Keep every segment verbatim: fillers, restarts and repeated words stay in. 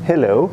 Hello.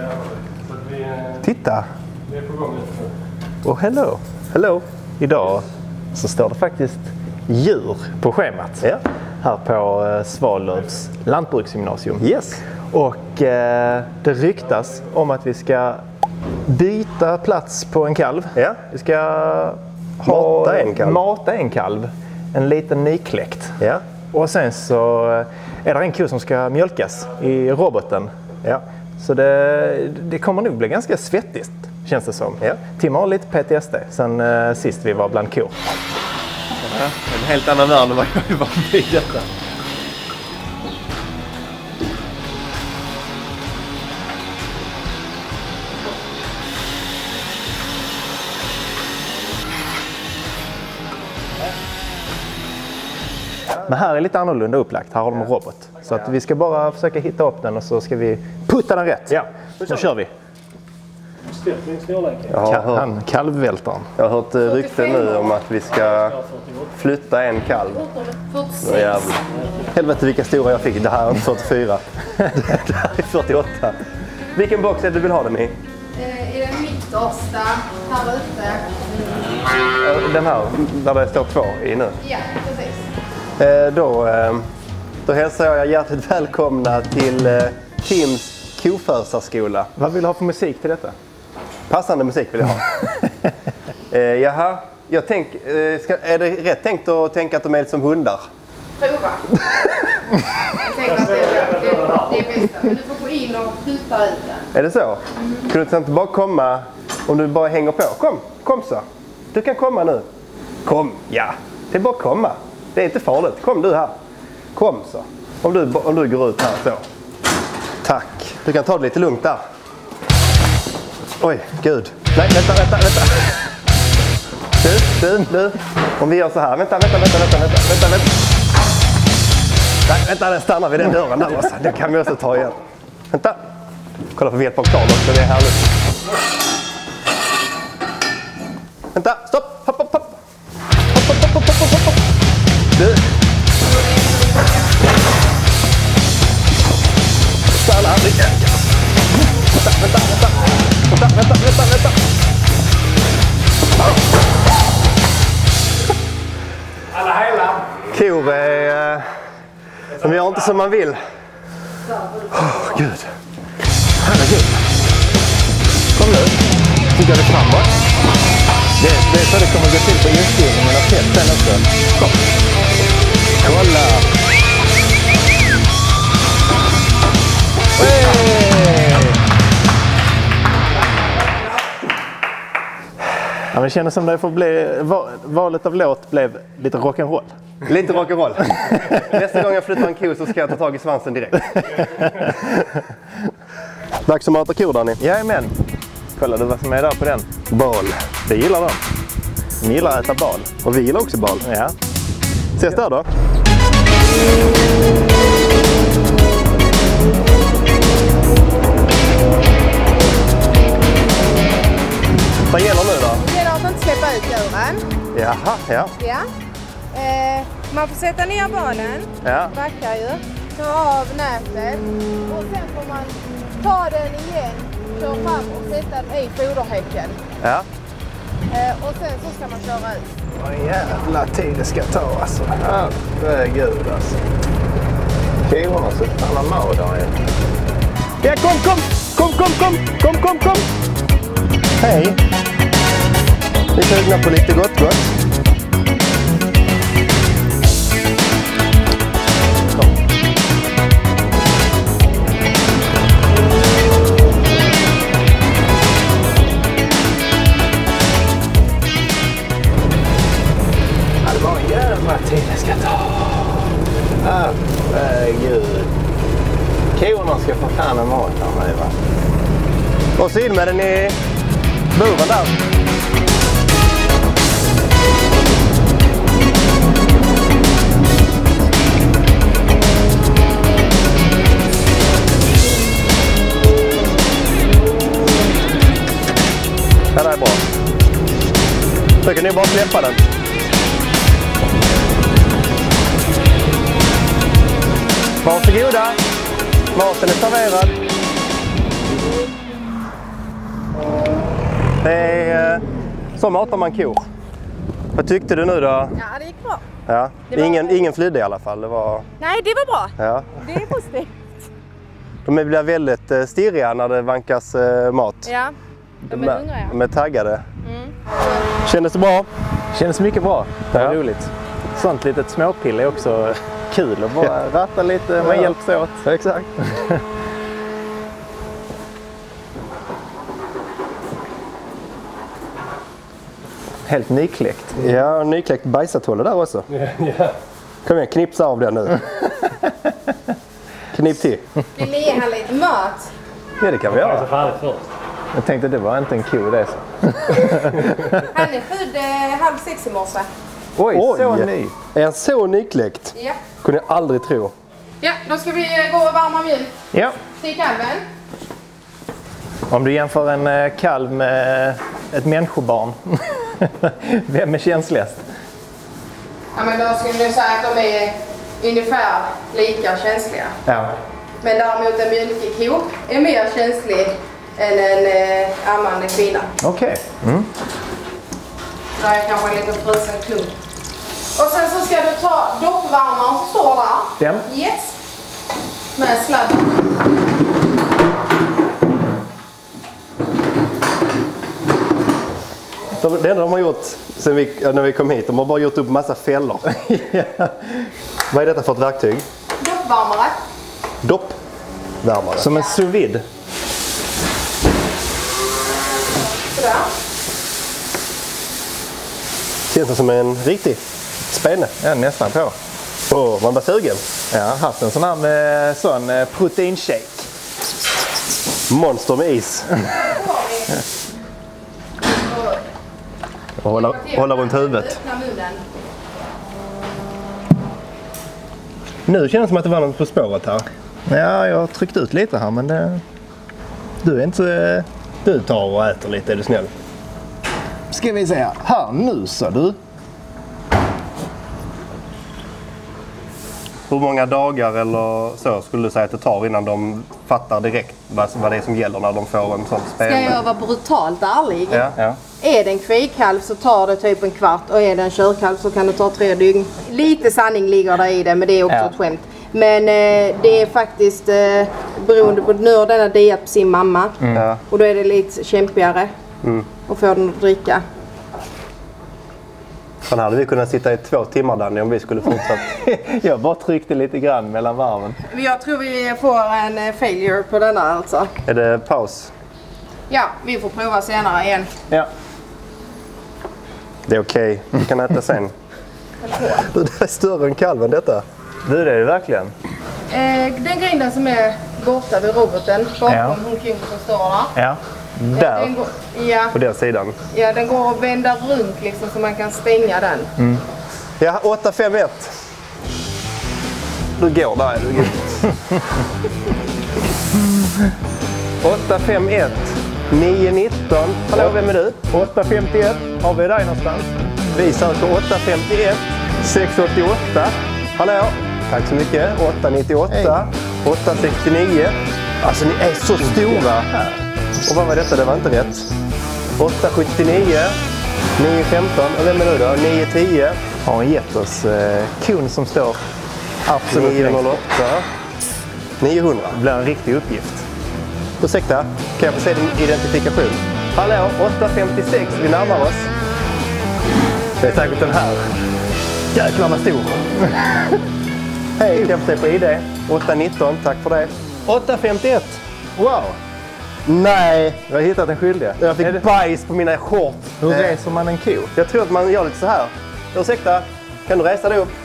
Titta. Och hello. Hello. Idag så står det faktiskt djur på schemat. Ja. Här på eh, Svalövs lantbruksgymnasium. Yes. Och eh, det ryktas om att vi ska byta plats på en kalv. Ja. Vi ska ha, mata en kalv. Mata en kalv. En liten nykläckt. Ja. Och sen så är det en ko som ska mjölkas i roboten. Ja. Så det, det kommer nog bli ganska svettigt, känns det som. Ja. Tim har lite P T S D sen eh, sist vi var bland kor. Ja, en helt annan värld än vad jag var med i detta. Men här är lite annorlunda upplagt. Här har de en robot. Så att vi ska bara försöka hitta upp den och så ska vi putta den rätt. Ja. Nu kör vi. Jag har hört, Han, kalvvältaren. jag har hört rykten nu om att vi ska flytta en kalv. Det är jävligt. Helvete vilka stora jag fick. Det här är inte fyrtiofyra. Det här är fyrtioåtta. Vilken box är det du vill ha den i? I den mittersta, här ute. Den här, där det står två i nu. Ja, precis. Eh, då, eh, då hälsar jag er hjärtligt välkomna till eh, Tims koförsarskola. Vad vill du ha för musik till detta? Passande musik vill jag ha. eh, jaha, jag tänk, eh, ska, är det rätt tänkt att tänka att de är lite som hundar? Prova. Jag tänker att det är det, det är bästa. Men du får gå in och skjuta ut den. Är det så? Mm. Kunde du inte bara komma om du bara hänger på? Kom, kom så. Du kan komma nu. Kom, ja. Det är bara att komma. Det är inte farligt. Kom du här. Kom så. Om du, om du går ut här så. Tack. Du kan ta det lite lugnt där. Oj, gud. Nej, vänta, vänta, vänta. Du, du, du. Om vi gör så här. Vänta, vänta, vänta, vänta, vänta, vänta, vänta. Nej, vänta, den stannar vid den dörren där också. Det kan vi också ta igen. Vänta. Kolla på vet på klar också, det är härligt. Vänta, stopp. Hopp, hopp, hopp. Hopp, hopp, hopp, hopp, hopp, hopp. Du. Stanna här lite. Vänta, vänta, vänta. Vänta, vänta, vänta, vänta. Alla hela. Kor är... De gör inte som man vill. Åh, oh, gud. Herregud. Kom nu. Tittar du framåt? Det, det är så det kommer gå till på instillningen och sett sen också. Kom. Kolla. Hey! Ja, men det känns som det får bli, valet av låt blev lite rock'n'roll. Lite rock'n'roll. Nästa gång jag flyttar en ko så ska jag ta tag i svansen direkt. Dags att mata kor, Danny. Jajamän. Kolla du vad som är där på den. Bal. Det gillar de. De gillar att äta bal. Och vi gillar också bal. Ja. Ses där då. Vad gäller nu då? Det gäller att inte släppa ut djuren. Jaha, ja. Ja. Eh, man får sätta ner balen. Ja. Backar ju. Ta av nätet. Och sen får man ta den igen. Köra fram och sätta den i foderhäcken. Ja. Eh, och sen så ska man köra ut. Vad jävla tid det ska ta alltså. Herregud alltså. Korna så fan av där igen. Ja, kom, kom! Kom, kom, kom! Kom, kom, kom! Hej. Vi sugna på lite gott, gott. Kom. Ja, det var en jävla tid det ska ta. Herregud. Korna ska få fan en mat här nu va. Och så in med den i buren där. Det där är bra. Så kan ni bara släppa den. Varsågoda. Maten är serverad. Det är, så matar man kor. Vad tyckte du nu då? Ja, det gick bra. Ja. Det var... Ingen, ingen flydde i alla fall. Det var... Nej, det var bra. Ja. Det är positivt. De blir väldigt stirriga när det vankas mat. Ja, de är hungriga. De är taggade. Mm. Kändes det bra? Känns mycket bra. Det var Ja. roligt. Sånt litet småpille är också kul att bara ratta lite, man Ja. hjälps åt. Exakt. Helt nykläckt. Ja, nykläckt bajsatolle där också. Ja. Kom igen, knipsa av den nu. Knip till. Vill ni ge han lite mat? Ja, det kan vi Jag är göra. så färdigt först. Jag tänkte det var inte en ko det. Så. Han är född eh, halv sex i morse. Oj, Oj. så ny. Är han så nykläckt? Ja. Kunde jag aldrig tro. Ja, då ska vi eh, gå och varma mjölk Ja. till kalven. Om du jämför en eh, kalv med ett människobarn. Vem är känsligast? Ja, men då skulle jag säga att de är ungefär lika känsliga. Ja. Men däremot en mjölkig ko är mer känslig än en eh, ammande kvinna. Okej. Mm. Det är kanske en liten frusen klump. Och sen så ska du ta doppvärmaren som står där. Den? Yes. Med sladd. De- Det enda de har gjort sen vi, när vi kom hit, de har bara gjort upp massa fällor. Ja. Vad är detta för ett verktyg? Doppvärmare. Doppvärmare. Som en sous vide. Sådär. Känns det som en riktig spänne. Ja, nästan på. Åh, man blir sugen. Jag har haft en sån här med sån eh, proteinshake. Monster med is. Då har vi. Och hålla, hålla runt huvudet. Öppna munnen. Nu känns det som att det var något på spåret här. Ja, jag har tryckt ut lite här men det... Du är inte... Du tar och äter lite, är du snäll. Ska vi se här nu så du. Hur många dagar eller så skulle du säga att det tar innan de fattar direkt vad, vad det är som gäller när de får en sån Ska spelning? jag vara brutalt ärlig? Ja, ja. Är det en kvikalv så tar det typ en kvart och är det en körkalv så kan det ta tre dygn. Lite sanning ligger där i det, men det är också Ja. ett skämt. Men eh, det är faktiskt eh, beroende på, nu har denna diat på sin mamma Ja. och då är det lite kämpigare Mm. att få den att dricka. Sen hade vi kunnat sitta i två timmar Danny om vi skulle fortsatt. Jag bara tryckte lite grann mellan varven. Jag tror vi får en eh, failure på denna alltså. Är det paus? Ja, vi får prova senare igen. Ja. Det är okej, vi kan äta sen. Det är större än kalven detta. Du, det är det verkligen. Eh, den grinden som är borta vid roboten bakom Ja. hon kung som står där. Ja. Den Där. går, ja, På den sidan. ja, den går att vända runt liksom så man kan stänga den. Ja, åtta fem ett. Du går där, du går. åtta fem ett. nio nitton. Hallå, vem är du? åtta femtioett. Har vi dig någonstans? Vi söker åtta femtioett. sex åttioåtta. Hallå. Tack så mycket. åtta nittioåtta. åtta sextionio. Alltså ni är så stora. Och vad var detta? Det var inte rätt. åtta sjuttionio. nio femton. Och vem är du då? nio tio. Har hon gett oss eh, kon som står absolut nio längst noll bort. åtta. niohundra. Det blir en riktig uppgift. Ursäkta, kan jag få se din identifikation? Hallå, åtta femtiosex. Vi närmar oss. Det är säkert den här. Jäklar vad stor. Hej, kan jag få se på I D? åtta nitton, tack för det. åtta femtioett. Wow. Nej, Jag har hittat en skyldig. jag Är fick det- bajs på mina shorts. Hur Eh, reser man en ko? Jag tror att man gör lite så här. Ursäkta, kan du resa dig upp?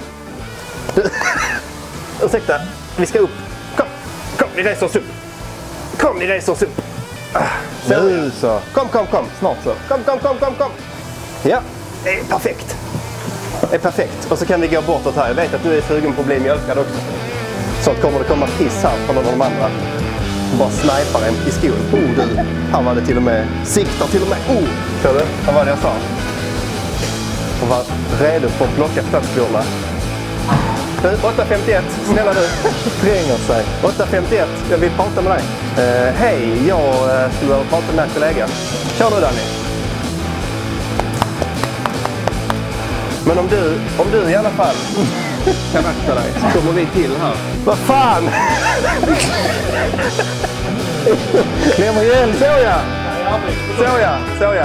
Ursäkta, vi ska upp. Kom, kom, vi reser oss upp. Kom, vi reser oss upp. Ah, så. Nu så. Kom, kom, kom. Snart så. Kom, kom, kom, kom, kom. Ja, det är perfekt. Det är perfekt. Och så kan vi gå bortåt här. Jag vet att du är sugen på att bli mjölkad också. Så kommer det komma piss här från någon av de andra. Bara snipar en i skon. Oh du, här var det till och med. Siktar till och med. Oh, hör du? Vad var det jag sa? Och var redo för att plocka plastkulorna. Du, åtta femtioett. Snälla du. Tränger sig. åtta femtioett. Jag vill prata med dig. Eh, Hej, jag eh, skulle vilja prata med en kollega. Kör du Danny. Men om du, om du i alla fall kan akta dig så kommer vi till här. Vad fan! Klämmer igen, så ja! Så ja, så ja.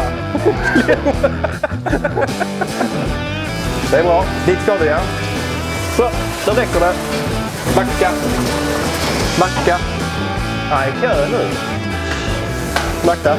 Det är bra. Dit ska du, ja. Så, då räcker det. Backa. Backa. Nej, kö nu. Backa.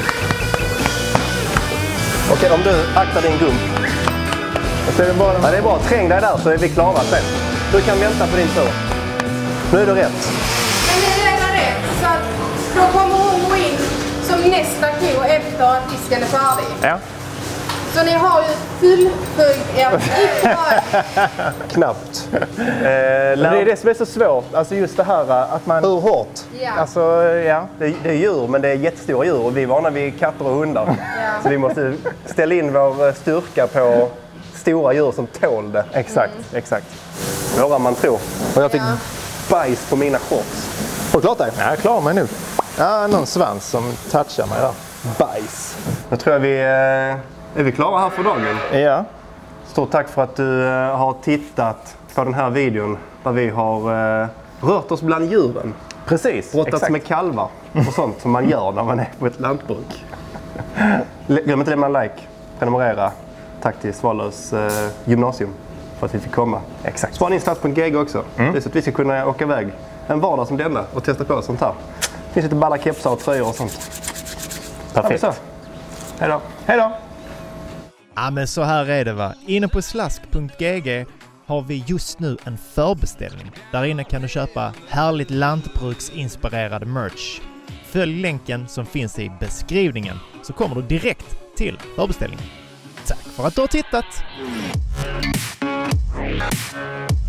Okej, om du aktar din gump. Så är det, bara... ja, det är bra. Träng dig där så är vi klara sen. Du kan vänta på din tur. Nu är du rätt. Men det är redan rätt, så att då kommer hon gå in som nästa ko efter att disken är färdig. Ja. Så ni har ju fullföljt er uppdrag. Knappt. Eh, Men det är det som är så svårt. Alltså just det här att man... Hur hårt? Ja. Alltså, ja. Det, det är djur, men det är jättestora djur och vi är vana vid katter och hundar. Ja. Så vi måste ställa in vår styrka på stora djur som tål det. Exakt, mm. exakt. Våra man tror. Och jag fick Ja. bajs på mina shorts. Har du klart dig? Ja, jag klarar mig nu. Ja, någon svans som touchar mig där. Bajs. Då tror jag vi eh, är vi klara här för dagen. Ja. Stort tack för att du eh, har tittat på den här videon där vi har eh, rört oss bland djuren. Precis, Brottats exakt. med kalvar och sånt som man gör när man är på ett lantbruk. Glöm inte lämna en like, prenumerera. Tack till Svalövs eh, gymnasium för att vi fick komma. Exakt. Spana in stats punkt g g också. Mm. Det är så att vi ska kunna åka iväg en vardag som denna och testa på sånt här. Det finns lite balla kepsar och tröjor och sånt. Perfekt. Ja, hej då. Hej då. Ja, men så här är det, va. Inne på slask punkt g g har vi just nu en förbeställning. Där inne kan du köpa härligt lantbruksinspirerad merch. Följ länken som finns i beskrivningen så kommer du direkt till förbeställningen. Tack för att du har tittat!